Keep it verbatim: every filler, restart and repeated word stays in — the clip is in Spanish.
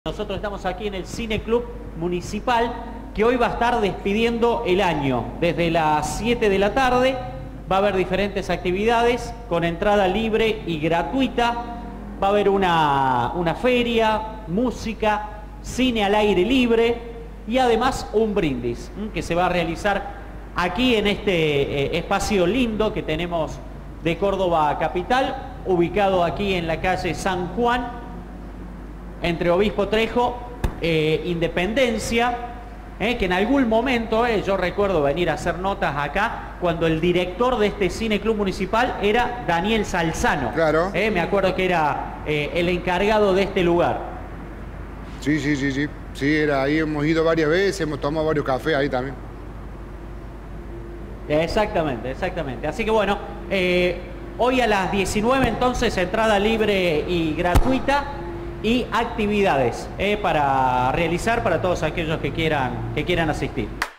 Nosotros estamos aquí en el Cine Club Municipal, que hoy va a estar despidiendo el año. Desde las siete de la tarde va a haber diferentes actividades con entrada libre y gratuita. Va a haber una, una feria, música, cine al aire libre y además un brindis que se va a realizar aquí en este eh, espacio lindo que tenemos de Córdoba capital, ubicado aquí en la calle San Juan, entre Obispo Trejo, eh, Independencia, eh, que en algún momento, eh, yo recuerdo venir a hacer notas acá, cuando el director de este Cine Club Municipal era Daniel Salzano. Claro. Eh, me acuerdo que era eh, el encargado de este lugar. Sí, sí, sí, sí. Sí, era, ahí hemos ido varias veces, hemos tomado varios cafés ahí también. Exactamente, exactamente. Así que bueno, eh, hoy a las diecinueve entonces, entrada libre y gratuita, y actividades eh, para realizar para todos aquellos que quieran, que quieran asistir.